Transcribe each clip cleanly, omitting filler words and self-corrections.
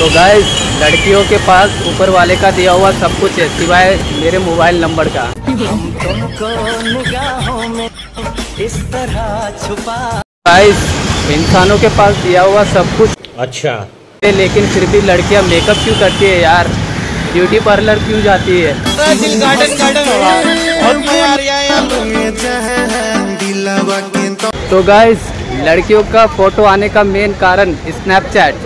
तो गाइस लड़कियों के पास ऊपर वाले का दिया हुआ सब कुछ है सिवाय मेरे मोबाइल नंबर का। हम तुमको निगाहों में इस तरह छुपा। गाइस इंसानों के पास दिया हुआ सब कुछ अच्छा, लेकिन फिर भी लड़कियां मेकअप क्यों करती है यार, ब्यूटी पार्लर क्यों जाती है। तो गाइस लड़कियों का फोटो आने का मेन कारण स्नैपचैट।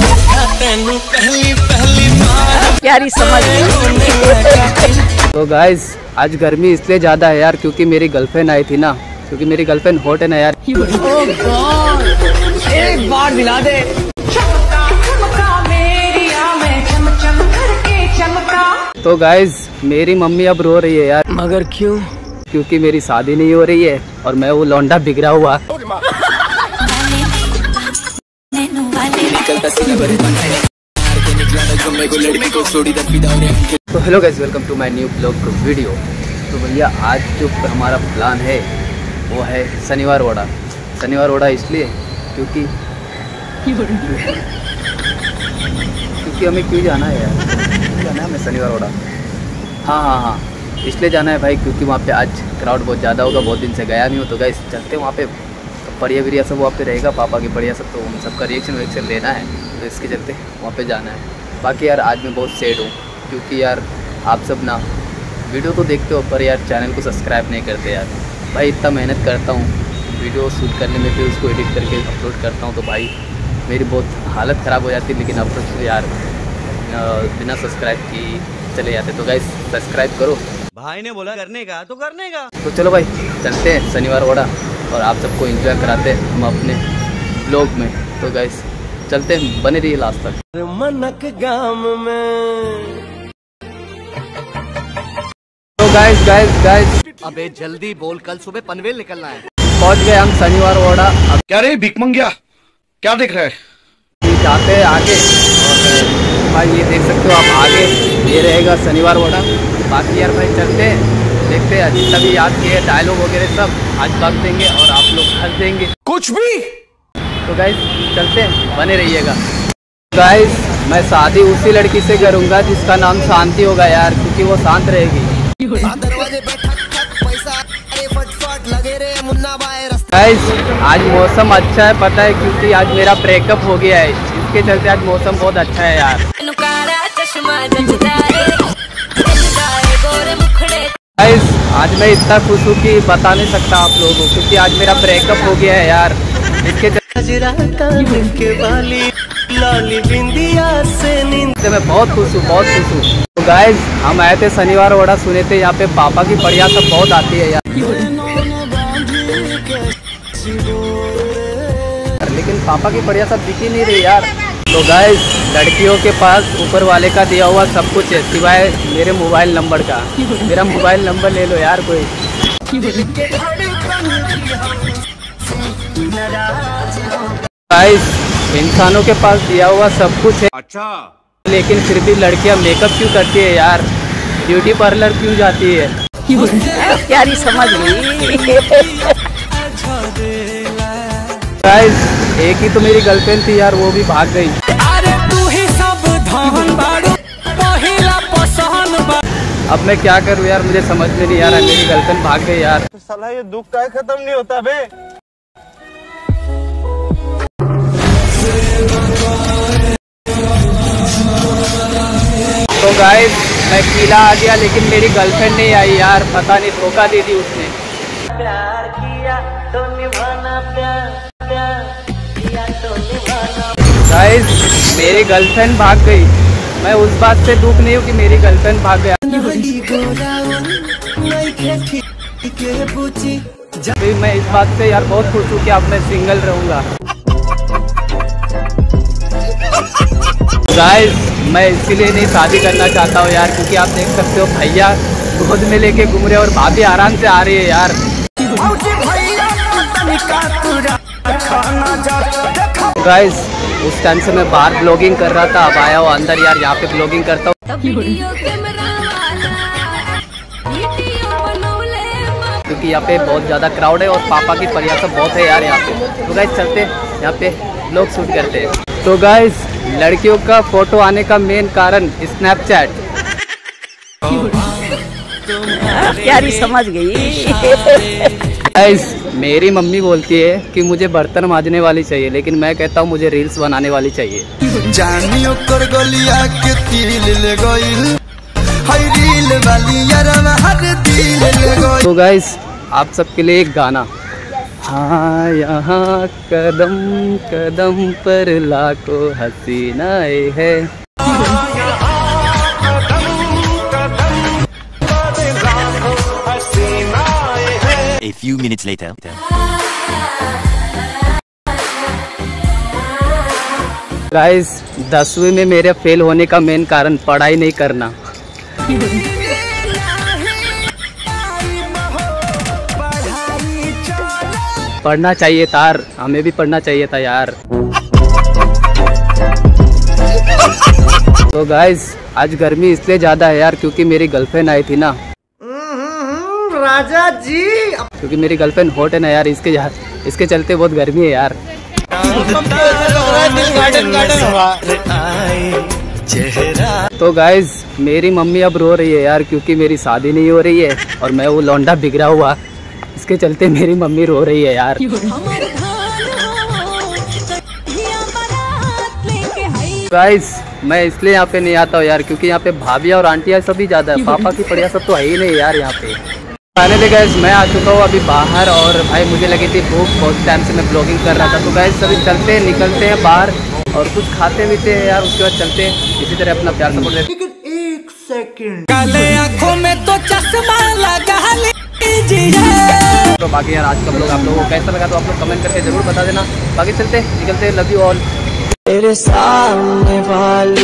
प्यारी समझ। तो गाइस आज गर्मी इसलिए ज़्यादा है यार क्योंकि मेरी गर्लफ्रेंड आई थी ना, क्योंकि मेरी गर्लफ्रेंड हॉट है ना यार। एक बार दिला दे। तो गाइस मेरी मम्मी अब रो रही है यार। मगर क्यों? क्योंकि मेरी शादी नहीं हो रही है और मैं वो लौंडा बिगड़ा हुआ। तो hello guys, welcome to my new blog video. तो भैया आज जो हमारा प्लान है वो है शनिवार वाड़ा। शनिवार वाड़ा इसलिए क्योंकि हमें क्यों जाना है यार, जाना है हमें शनिवार वाड़ा। हाँ इसलिए जाना है भाई क्योंकि वहाँ पे आज क्राउड बहुत ज़्यादा होगा। बहुत दिन से गया नहीं हो तो गाइस चलते वहाँ पे। बढ़िया बढ़िया सब वहाँ पे रहेगा, पापा की बढ़िया सब, तो उन सबका रिएक्शन लेना है तो इसके चलते वहाँ पे जाना है। बाकी यार आज मैं बहुत सैड हूँ क्योंकि यार आप सब ना वीडियो तो देखते हो पर यार चैनल को सब्सक्राइब नहीं करते यार। भाई इतना मेहनत करता हूँ वीडियो शूट करने में, फिर उसको एडिट करके अपलोड करता हूँ तो भाई मेरी बहुत हालत ख़राब हो जाती है। लेकिन अब तो यार बिना सब्सक्राइब की चले जाते। तो गाइस सब्सक्राइब करो, भाई ने बोला करने का तो करने का। तो चलो भाई चलते हैं शनिवार वाड़ा और आप सबको एंजॉय कराते हैं हम अपने ब्लॉग में। तो गाइस चलते हैं, बने रहिए लास्ट तक। मनक गाम में। तो गाइस अबे जल्दी बोल, कल सुबह पनवेल निकलना है। पहुंच गए हम शनिवार वाड़ा। अब क्या रे भिकमंगिया, क्या देख रहा है? जाते हैं आगे और भाई ये देख सकते हो आप आगे ये रहेगा शनिवार वाड़ा। बाकी यार भाई चलते हैं, देखते हैं जितना भी याद किए डायलॉग वगैरह सब आज बक देंगे और आप लोग हंस देंगे कुछ भी। तो गाइस चलते हैं, बने रहिएगा। गाइस मैं शादी उसी लड़की से करूंगा जिसका नाम शांति होगा यार, क्योंकि वो शांत रहेगी। गाइस आज मौसम अच्छा है पता है, क्योंकि आज मेरा ब्रेकअप हो गया है, इसके चलते आज मौसम बहुत अच्छा है यार। गाइस आज मैं इतना खुश हूँ कि बता नहीं सकता आप लोगों को, क्योंकि आज मेरा ब्रेकअप हो गया है यार। इसके मैं बहुत खुश हूँ, बहुत खुश हूँ। तो गाइस हम आए थे शनिवार वाड़ा, सुने थे यहाँ पे पापा की बढ़िया सब बहुत आती है यार। लेकिन पापा की बढ़िया सब दिख ही नहीं रही यार। तो गाइस लड़कियों के पास ऊपर वाले का दिया हुआ सब कुछ है सिवाय मेरे मोबाइल नंबर का। मेरा मोबाइल नंबर ले लो यार कोई। गाइस इंसानों के पास दिया हुआ सब कुछ है अच्छा, लेकिन फिर भी लड़कियां मेकअप क्यों करती है यार, ब्यूटी पार्लर क्यों जाती है। प्यारी समझ गाइस एक ही तो मेरी गर्लफ्रेंड थी यार, वो भी भाग गई। अरे तू ही सब धन बाड़ू, पहिला पसंद। अब मैं क्या करूँ यार, मुझे समझ में नहीं आ रहा, मेरी गर्लफ्रेंड भाग गई यार। साला ये दुख का खत्म नहीं होता बे। तो गाइस मैं किला आ गया लेकिन मेरी गर्लफ्रेंड नहीं आई यार, पता नहीं धोखा दे दी उसने। प्यार किया तो निभाना, प्यार किया तो निभाना। गाइस मेरी गर्लफ्रेंड भाग गई, मैं उस बात से दुख नहीं हूँ कि मेरी गर्लफ्रेंड भाग गया। मैं इस बात से यार बहुत खुश हूँ कि अब मैं सिंगल रहूंगा। गाइस मैं इसीलिए नहीं शादी करना चाहता हूँ यार, क्योंकि आप देख सकते हो भैया गोद में लेके घूम रहे और भाभी आराम से आ रही है यार। गाइस उस टाइम से मैं बाहर ब्लॉगिंग कर रहा था, अब आया हूँ अंदर यार, यहाँ पे ब्लॉगिंग करता हूँ क्योंकि यहाँ पे बहुत ज़्यादा क्राउड है और पापा की प्रयास बहुत है यार यहाँ पे। तो गाइस चलते यहाँ पे ब्लॉग शूट करते हैं। तो गाइस लड़कियों का फोटो आने का मेन कारण स्नैपचैट। प्यारी समझ गई। गाइस मेरी मम्मी बोलती है कि मुझे बर्तन मांजने वाली चाहिए, लेकिन मैं कहता हूँ मुझे रील्स बनाने वाली चाहिए। जानियो कर गलिया के तिल ले गइल हाय रील वाली यार हर दिल ले गइल। तो गाइस आप सबके लिए एक गाना। हाँ यहाँ कदम कदम पर लाखों हसीनाएं है। A few minutes later. Guys 10वीं में मेरे फेल होने का मेन कारण पढ़ाई नहीं करना। पढ़ना चाहिए तार, हमें भी पढ़ना चाहिए था यार। तो गाइस आज गर्मी इसलिए ज़्यादा है यार क्योंकि मेरी गर्लफ्रेंड आई थी ना। राजा जी क्योंकि मेरी गर्लफ्रेंड हॉट है ना यार, इसके चलते बहुत गर्मी है यार। तो गाइज मेरी मम्मी अब रो रही है यार क्योंकि मेरी शादी नहीं हो रही है और मैं वो लौंडा बिगड़ा हुआ, इसके चलते मेरी मम्मी रो रही है यार। गाइज मैं इसलिए यहाँ पे नहीं आता हूँ यार क्योंकि यहाँ पे भाभी और आंटियाँ सभी ज़्यादा है, पापा की पढ़िया सब तो है ही नहीं यार यहाँ पे। फाइनली गाइस मैं आ चुका हूँ अभी बाहर और भाई मुझे लगी थी भूख, बहुत टाइम से मैं ब्लॉगिंग कर रहा था। तो गाइस सभी चलते हैं, निकलते हैं बाहर और कुछ खाते पीते हैं यार, उसके बाद चलते हैं। इसी तरह अपना प्यार सपोर्ट देते। लेकिन एक सेकंड काले आँखों में तो चश्मा लगा लीजिए। तो बाकी यार आज का ब्लॉग आप लोगों को कैसा लगा तो आप लोग कमेंट करके जरूर बता देना। बाकी चलते निकलते, लव यू ऑल। तेरे सामने वाले